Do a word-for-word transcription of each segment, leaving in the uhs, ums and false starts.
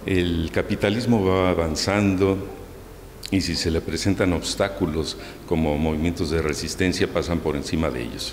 el capitalismo va avanzando y si se le presentan obstáculos como movimientos de resistencia, pasan por encima de ellos.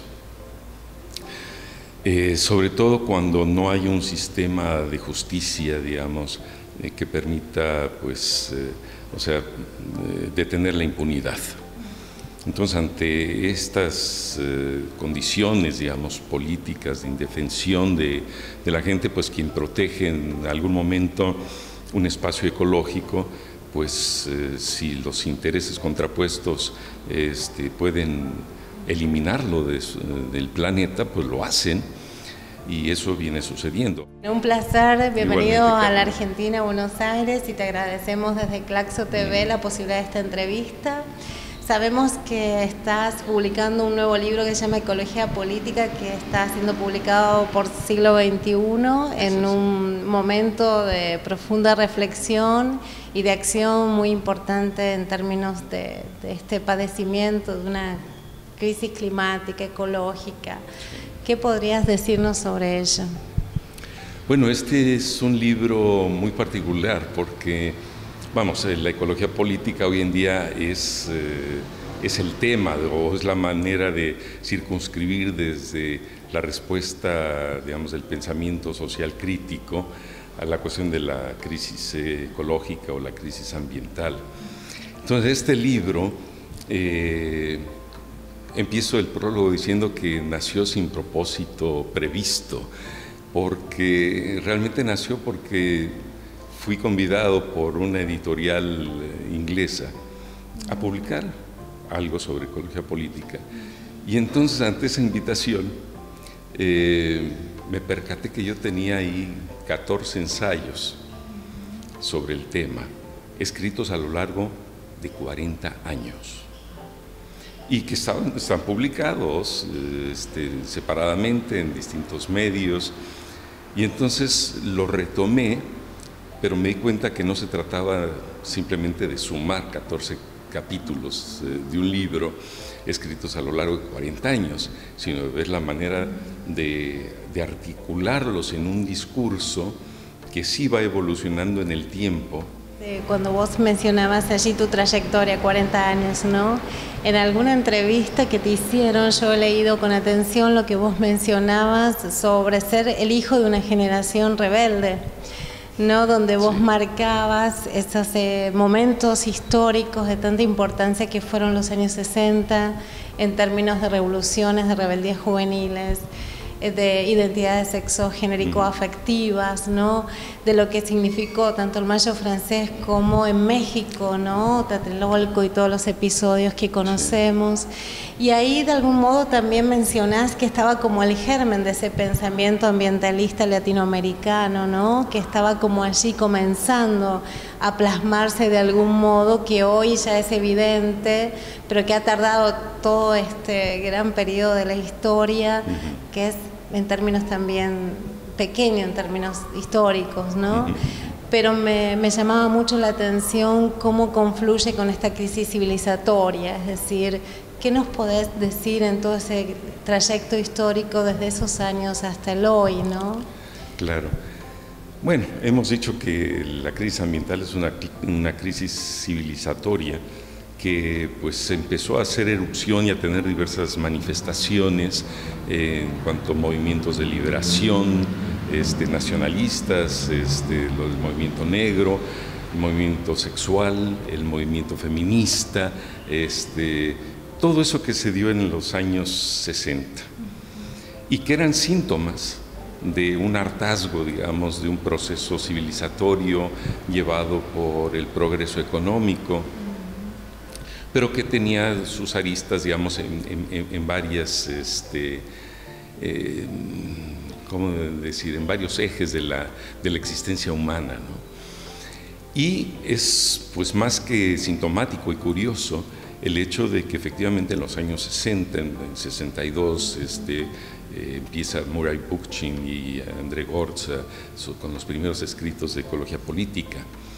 Eh, sobre todo cuando no hay un sistema de justicia, digamos, eh, que permita, pues, eh, o sea, eh, detener la impunidad. Entonces, ante estas eh, condiciones, digamos, políticas de indefensión de, de la gente, pues quien protege en algún momento un espacio ecológico, pues eh, si los intereses contrapuestos este, pueden eliminarlo de, del planeta, pues lo hacen, y eso viene sucediendo. Un placer, bienvenido a la Argentina, Buenos Aires, y te agradecemos desde Claxo T V la posibilidad de esta entrevista. Sabemos que estás publicando un nuevo libro que se llama Ecología Política, que está siendo publicado por Siglo veintiuno en un momento de profunda reflexión y de acción muy importante en términos de, de este padecimiento, de una crisis climática, ecológica. ¿Qué podrías decirnos sobre ello? Bueno, este es un libro muy particular porque, vamos, la ecología política hoy en día es, eh, es el tema o es la manera de circunscribir desde la respuesta, digamos, del pensamiento social crítico a la cuestión de la crisis ecológica o la crisis ambiental. Entonces, este libro, eh, empiezo el prólogo diciendo que nació sin propósito previsto, porque realmente nació porque fui convidado por una editorial inglesa a publicar algo sobre ecología política. Y entonces, ante esa invitación, eh, me percaté que yo tenía ahí catorce ensayos sobre el tema, escritos a lo largo de cuarenta años. Y que estaban, están publicados este, separadamente en distintos medios. Y entonces lo retomé, pero me di cuenta que no se trataba simplemente de sumar catorce capítulos eh, de un libro escritos a lo largo de cuarenta años, sino de ver la manera de, de articularlos en un discurso que sí va evolucionando en el tiempo. Cuando vos mencionabas allí tu trayectoria, cuarenta años, ¿no? En alguna entrevista que te hicieron, yo he leído con atención lo que vos mencionabas sobre ser el hijo de una generación rebelde, ¿no? Donde vos sí. marcabas esos eh, momentos históricos de tanta importancia que fueron los años sesenta, en términos de revoluciones, de rebeldías juveniles, de identidades sexogenérico-afectivas, ¿no? De lo que significó tanto el Mayo francés como en México, ¿no? Tlatelolco y todos los episodios que conocemos. Y ahí de algún modo también mencionás que estaba como el germen de ese pensamiento ambientalista latinoamericano, ¿no? Que estaba como allí comenzando a plasmarse de algún modo, que hoy ya es evidente, pero que ha tardado todo este gran periodo de la historia, uh-huh. que es en términos también pequeño, en términos históricos, ¿no? Uh-huh. Pero me, me llamaba mucho la atención cómo confluye con esta crisis civilizatoria, es decir, ¿qué nos podés decir en todo ese trayecto histórico desde esos años hasta el hoy, ¿no? Claro. Bueno, hemos dicho que la crisis ambiental es una, una crisis civilizatoria que pues empezó a hacer erupción y a tener diversas manifestaciones eh, en cuanto a movimientos de liberación este, nacionalistas, este, lo del movimiento negro, el movimiento sexual, el movimiento feminista, este, todo eso que se dio en los años sesenta y que eran síntomas de un hartazgo, digamos, de un proceso civilizatorio llevado por el progreso económico, pero que tenía sus aristas, digamos, en, en, en varias, este, eh, ¿cómo decir?, en varios ejes de la, de la existencia humana, ¿no? Y es, pues, más que sintomático y curioso el hecho de que efectivamente en los años sesenta, en, en sesenta y dos, este, eh, empieza Murray Bookchin y André Gortz so, con los primeros escritos de ecología política.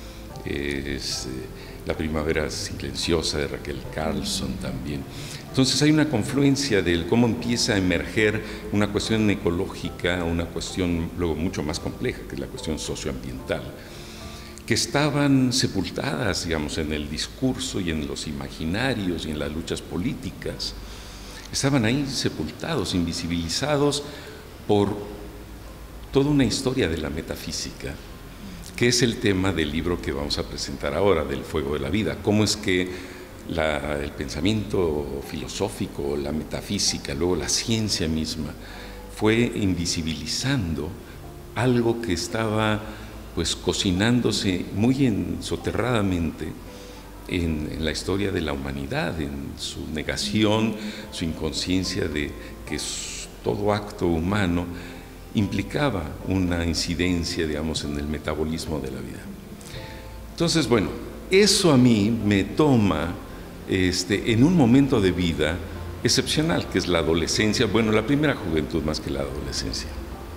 Eh, es, eh, La primavera silenciosa de Raquel Carlson también. Entonces hay una confluencia de cómo empieza a emerger una cuestión ecológica, una cuestión luego mucho más compleja, que es la cuestión socioambiental. que estaban sepultadas, digamos, en el discurso y en los imaginarios y en las luchas políticas. Estaban ahí sepultados, invisibilizados por toda una historia de la metafísica, que es el tema del libro que vamos a presentar ahora, del fuego de la vida. Cómo es que la, el pensamiento filosófico, la metafísica, luego la ciencia misma, fue invisibilizando algo que estaba pues cocinándose muy en, soterradamente en, en la historia de la humanidad, en su negación, su inconsciencia de que todo acto humano implicaba una incidencia, digamos, en el metabolismo de la vida. Entonces, bueno, eso a mí me toma este, en un momento de vida excepcional, que es la adolescencia, bueno, la primera juventud más que la adolescencia.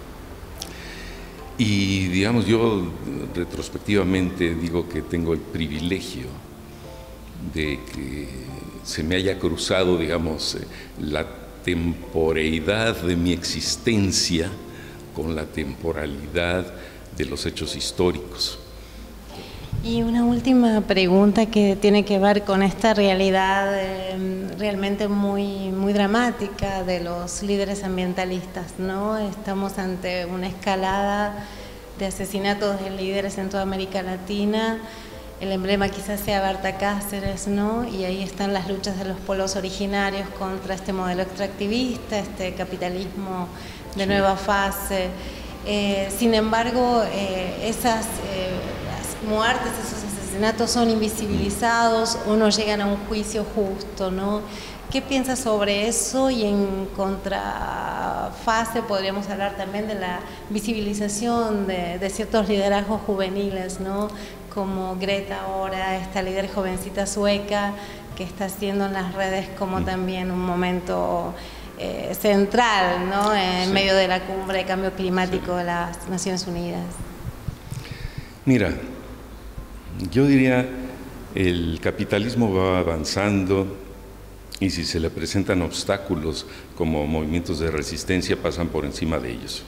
Y, digamos, yo retrospectivamente digo que tengo el privilegio de que se me haya cruzado, digamos, la temporeidad de mi existencia con la temporalidad de los hechos históricos. Y una última pregunta que tiene que ver con esta realidad eh, realmente muy, muy dramática de los líderes ambientalistas, ¿no? Estamos ante una escalada de asesinatos de líderes en toda América Latina. El emblema quizás sea Berta Cáceres, ¿no? Y ahí están las luchas de los pueblos originarios contra este modelo extractivista, este capitalismo de sí. nueva fase. Eh, sin embargo, eh, esas eh, las muertes, esos asesinatos son invisibilizados o no llegan a un juicio justo, ¿no? ¿Qué piensas sobre eso? Y en contrafase podríamos hablar también de la visibilización de, de ciertos liderazgos juveniles, ¿no? Como Greta ahora, esta líder jovencita sueca que está haciendo en las redes como también un momento eh, central, ¿no? En sí. medio de la cumbre de cambio climático sí. de las Naciones Unidas. Mira, yo diría, el capitalismo va avanzando y si se le presentan obstáculos como movimientos de resistencia pasan por encima de ellos.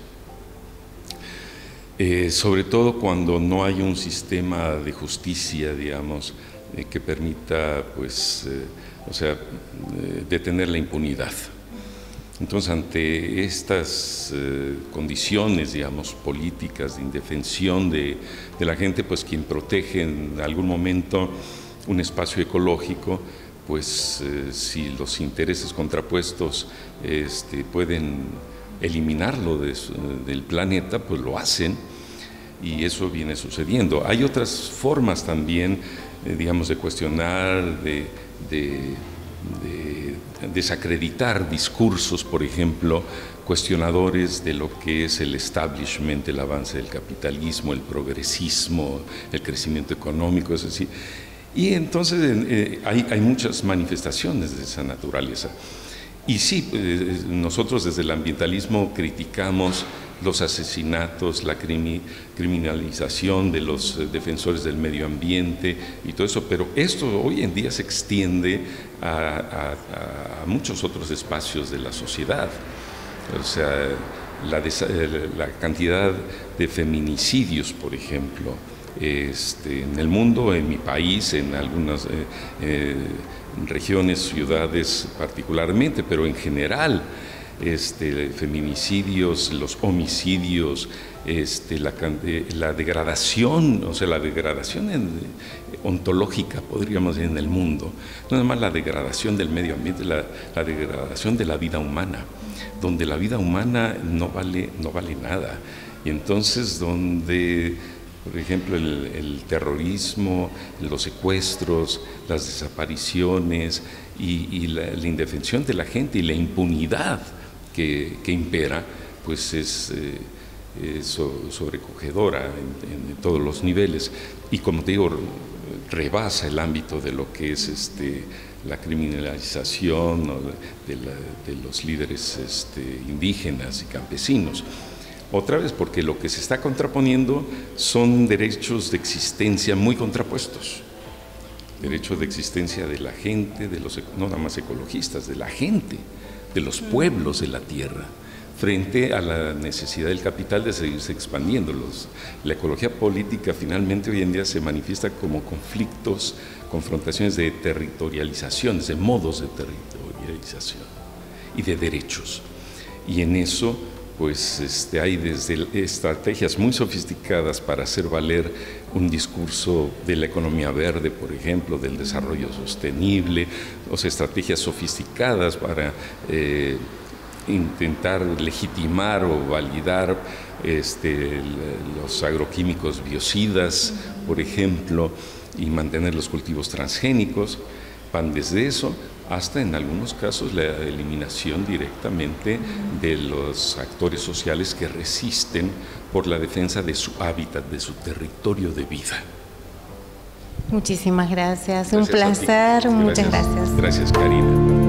Eh, sobre todo cuando no hay un sistema de justicia, digamos, eh, que permita, pues, eh, o sea, eh, detener la impunidad. Entonces, ante estas eh, condiciones, digamos, políticas de indefensión de, de la gente, pues quien protege en algún momento un espacio ecológico, pues eh, si los intereses contrapuestos este, pueden eliminarlo de, del planeta, pues lo hacen y eso viene sucediendo. Hay otras formas también, eh, digamos, de cuestionar, de, de, de desacreditar discursos, por ejemplo, cuestionadores de lo que es el establishment, el avance del capitalismo, el progresismo, el crecimiento económico, es decir. Y entonces eh, hay, hay muchas manifestaciones de esa naturaleza. Y sí, eh, nosotros desde el ambientalismo criticamos los asesinatos, la crimi, criminalización de los eh, defensores del medio ambiente y todo eso, pero esto hoy en día se extiende a, a, a muchos otros espacios de la sociedad. O sea, la, la cantidad de feminicidios, por ejemplo, Este, en el mundo, en mi país, en algunas eh, eh, regiones, ciudades particularmente, pero en general, este, feminicidios, los homicidios, este, la, la degradación, o sea, la degradación en, ontológica, podríamos decir, en el mundo, no nada más la degradación del medio ambiente, la, la degradación de la vida humana, donde la vida humana no vale, no vale nada, y entonces donde por ejemplo, el, el terrorismo, los secuestros, las desapariciones y, y la, la indefensión de la gente y la impunidad que, que impera, pues es, eh, es sobrecogedora en, en todos los niveles. Y como te digo, rebasa el ámbito de lo que es este, la criminalización, ¿no? de, la, de los líderes este, indígenas y campesinos. Otra vez, porque lo que se está contraponiendo son derechos de existencia muy contrapuestos. Derecho de existencia de la gente, de los, no nada más ecologistas, de la gente, de los pueblos de la tierra, frente a la necesidad del capital de seguirse expandiendo. Los, la ecología política finalmente hoy en día se manifiesta como conflictos, confrontaciones de territorializaciones, de modos de territorialización y de derechos. Y en eso pues este, hay desde estrategias muy sofisticadas para hacer valer un discurso de la economía verde, por ejemplo, del desarrollo sostenible, o sea, estrategias sofisticadas para eh, intentar legitimar o validar este, los agroquímicos biocidas, por ejemplo, y mantener los cultivos transgénicos. Van desde eso hasta en algunos casos la eliminación directamente de los actores sociales que resisten por la defensa de su hábitat, de su territorio de vida. Muchísimas gracias, Gracias un placer, muchas gracias. gracias. Gracias, Karina.